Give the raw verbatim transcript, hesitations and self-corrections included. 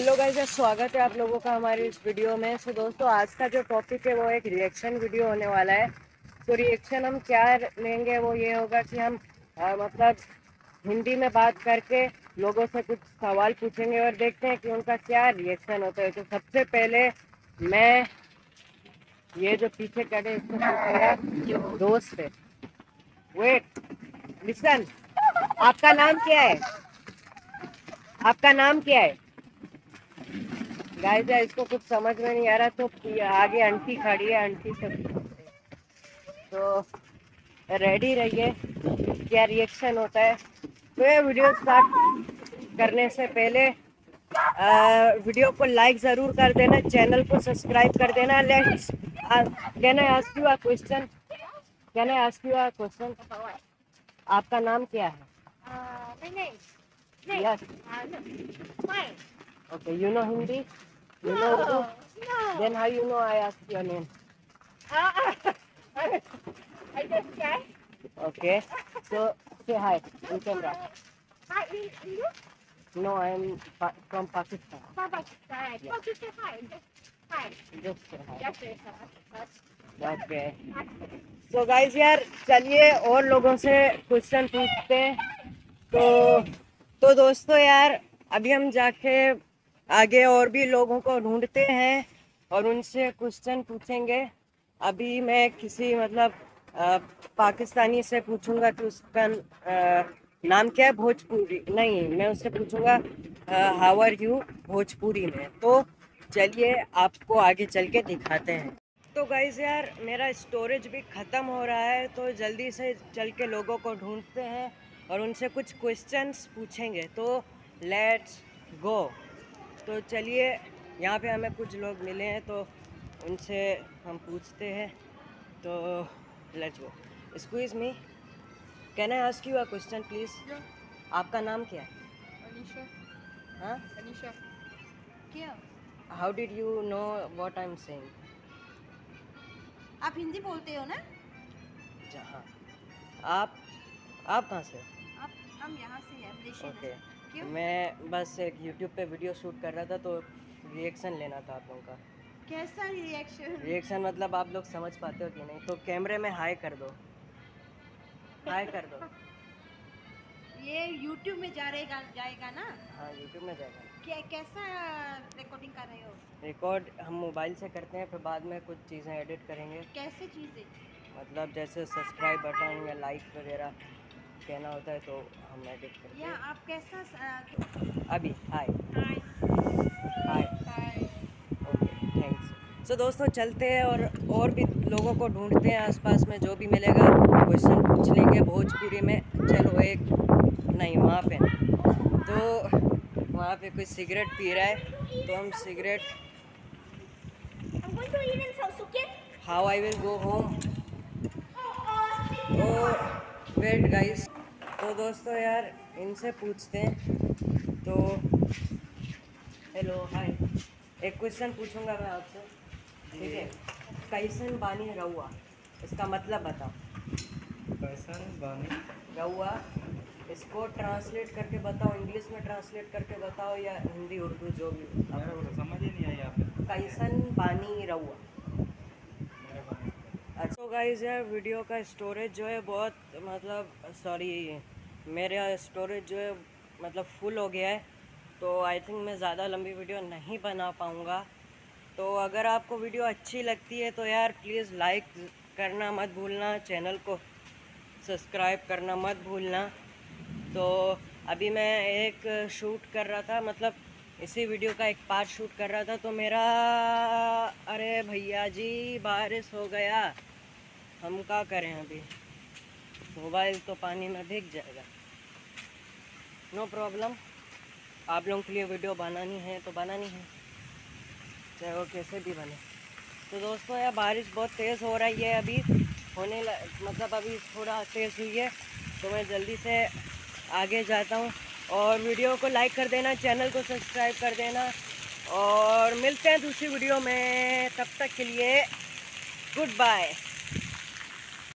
Hello guys, स्वागत है आप लोगों का हमारी इस वीडियो में। सो दोस्तों, आज का जो टॉपिक है वो एक रिएक्शन वीडियो होने वाला है। तो रिएक्शन हम क्या लेंगे वो ये होगा कि हम आ, मतलब हिंदी में बात करके लोगों से कुछ सवाल पूछेंगे और देखते हैं कि उनका क्या रिएक्शन होता है। तो सबसे पहले मैं ये जो पीछे खड़े इसको पूछूंगा, जो दोस्त है। वेट, लिसन, आपका नाम क्या है? आपका नाम क्या है? गाइस इसको कुछ समझ में नहीं आ रहा, तो आगे आंटी खड़ी है, आंटी से तो रेडी रहिए क्या रिएक्शन होता है। तो ये वीडियो स्टार्ट करने से पहले आ, वीडियो को लाइक ज़रूर कर देना, चैनल को सब्सक्राइब कर देना। Let's can I ask you a question? Can I ask you a question? आपका नाम क्या है? Yes, okay, you know Hindi? You know Urdu? No. Then how you know I asked your name? Uh, I, I just try. Okay. So say hi in camera. Hi, you? No, I am pa from Pakistan. From Pakistan. Yeah. Oh, just say hi. Just hi. Just say hi. Just say hi. Okay. So guys यार चलिए और लोगों से question पूछते हैं। तो तो दोस्तों यार अभी हम जाके आगे और भी लोगों को ढूंढते हैं और उनसे क्वेश्चन पूछेंगे। अभी मैं किसी मतलब आ, पाकिस्तानी से पूछूंगा कि उसका आ, नाम क्या है भोजपुरी। नहीं, मैं उससे पूछूंगा हाउ आर यू भोजपुरी में। तो चलिए आपको आगे चल के दिखाते हैं। तो गाइस यार मेरा स्टोरेज भी ख़त्म हो रहा है, तो जल्दी से चल के लोगों को ढूंढते हैं और उनसे कुछ क्वेश्चंस पूछेंगे। तो लेट्स गो। तो चलिए, यहाँ पे हमें कुछ लोग मिले हैं तो उनसे हम पूछते हैं। तो let's go. Excuse me, can I ask you a question please? आपका नाम क्या है? अनीशा। हाँ, अनीशा। क्या? How did you know what I am saying? आप हिंदी बोलते हो ना? जहाँ आप आप कहाँ से? आप हम यहाँ से हैं, मलेशिया ओके, में। क्यों? मैं बस एक यूट्यूब पे वीडियो शूट कर रहा था तो रिएक्शन लेना था आप लोगों का। कैसा रिएक्शन? रिएक्शन मतलब आप लोग समझ पाते हो कि नहीं? तो कैमरे में हाय कर दो, हाय कर दो। ये यूट्यूब में जा रहेगा जाएगा ना? हाँ, यूट्यूब में जाएगा। क्या कैसा रिकॉर्डिंग कर रहे हो? रिकॉर्ड हम मोबाइल से करते हैं, फिर बाद में कुछ चीज़ें एडिट करेंगे। कैसे चीज़ें? मतलब जैसे सब्सक्राइब बटन या लाइक वगैरह कहना होता है तो हम एडिट करते या हैं। आप कैसा अभी हाय हाय हाय हाय। Okay, thanks. सो दोस्तों चलते हैं और और भी लोगों को ढूंढते हैं आसपास में, जो भी मिलेगा क्वेश्चन पूछ लेंगे भोजपुरी में। चलो एक नहीं, वहाँ पे तो वहाँ पे कोई सिगरेट पी रहा है तो हम cigarette. How I will go home. तो वेट गाइस, तो दोस्तों यार इनसे पूछते हैं। तो हेलो हाय, एक क्वेश्चन पूछूंगा मैं आपसे, ठीक है? कैसन बानी रहुआ, इसका मतलब बताओ। कैसन बानी रहुआ, इसको ट्रांसलेट करके बताओ, इंग्लिश में ट्रांसलेट करके बताओ या हिंदी उर्दू जो भी मेरे को समझ ही नहीं आई आपने। कैसन बानी रहुआ। अच्छा तो गाइस यार वीडियो का स्टोरेज जो है बहुत मतलब सॉरी मेरा स्टोरेज जो है मतलब फुल हो गया है, तो आई थिंक मैं ज़्यादा लंबी वीडियो नहीं बना पाऊँगा। तो अगर आपको वीडियो अच्छी लगती है तो यार प्लीज़ लाइक करना मत भूलना, चैनल को सब्सक्राइब करना मत भूलना। तो अभी मैं एक शूट कर रहा था, मतलब इसी वीडियो का एक पार्ट शूट कर रहा था, तो मेरा अरे भैया जी बारिश हो गया, हम क्या करें? अभी मोबाइल तो पानी में भीग जाएगा। नो प्रॉब्लम, आप लोगों के लिए वीडियो बनानी है तो बनानी है, चाहे वो कैसे भी बने। तो दोस्तों यार बारिश बहुत तेज़ हो रही है अभी, होने मतलब अभी थोड़ा तेज़ हुई है, तो मैं जल्दी से आगे जाता हूँ। और वीडियो को लाइक कर देना, चैनल को सब्सक्राइब कर देना, और मिलते हैं दूसरी वीडियो में। तब तक के लिए गुड बाय।